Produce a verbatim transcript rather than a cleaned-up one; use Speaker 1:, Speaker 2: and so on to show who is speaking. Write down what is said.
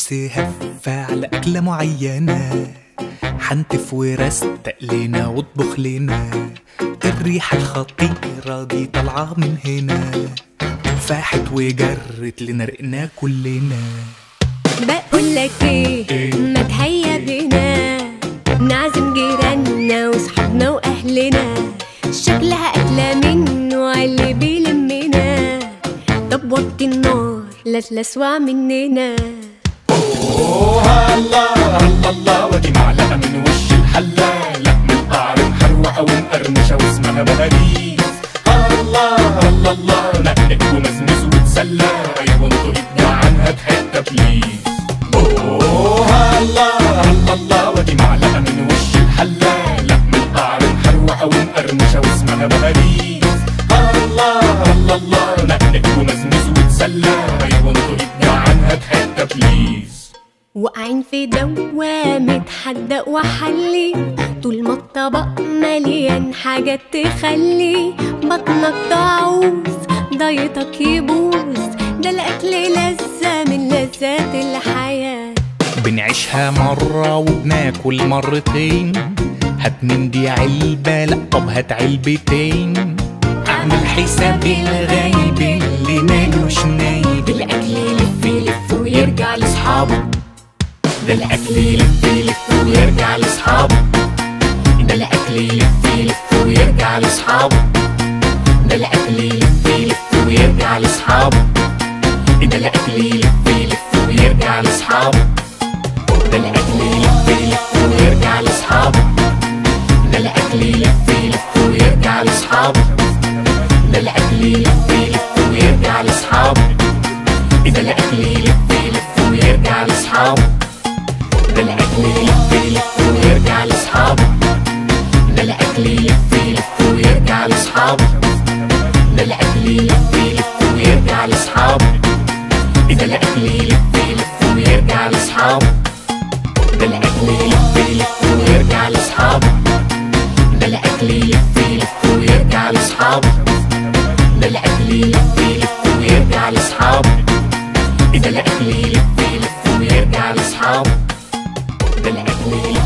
Speaker 1: نفس هفة على أكلة معينة، حنتف ورستق لنا واطبخ لنا. الريحة الخطيرة دي طالعة من هنا، فاحت وجرت لنا رقنا كلنا.
Speaker 2: بقولك ايه، ما تهيا بينا نعزم جيراننا وصحابنا واهلنا، شكلها اكله منه اللي بيلمنا. طب وطي النار لا تلسوع مننا.
Speaker 3: اوه الله الله الله، ودي معلقه من وش الحله، لحم القعر محروقه ومقرمشه واسمها بهاريز. الله الله الله، نقلك ومزمز وتسلى، ايوه انطوا ايدنا عنها بحته بليز. اوه الله الله الله، ودي معلقه من وش الحله، لحم القعر محروقه ومقرمشه واسمها بهاريز. الله الله الله، نقلك ومزمز وتسلى، ايوه انطوا ايدنا عنها بحته بليز.
Speaker 2: واقعين في دوامة حدق وحلي، طول ما الطبق مليان حاجات تخلي بطنك تعوز ضيطك يبوظ. ده الأكل لذة من لذات الحياة،
Speaker 1: بنعيشها مرة وبناكل مرتين. هات من دي علبة، لأ طب هات علبتين. اعمل حساب الغايب اللي مالوش نايب.
Speaker 2: الأكل يلف يلف ويرجع لأصحابه،
Speaker 3: ده الأكل يلف يلف ويرجع لأصحابه، ده الأكل يلف يلف ويرجع لأصحابه، ده الأكل يلف يلف ويرجع لأصحابه، ده الأكل يلف يلف ويرجع لأصحابه، ده الأكل يلف يلف ويرجع لأصحابه، ده الأكل يلف يلف ويرجع لأصحابه، ده الأكل يلف يلف ويرجع لأصحابه، ده الأكل يلف يلف ويرجع لأصحابه، ده الأكل يلف يلف ويرجع لأصحابه، ده الأكل يلف يلف ويرجع لأصحابه، ده الأكل يلف يلف ويرجع لأصحابه، ده الأكل يلف يلف ويرجع لأصحابه، ده الأكل يلف يلف ويرجع لأصحابه، ده الأكل يلف يلف ويرجع لأصحابه، ده الأكل يلف يلف ويرجع لأصحابه، ده الأكل يلف يلف ويرجع لأصحابه، ده الأكل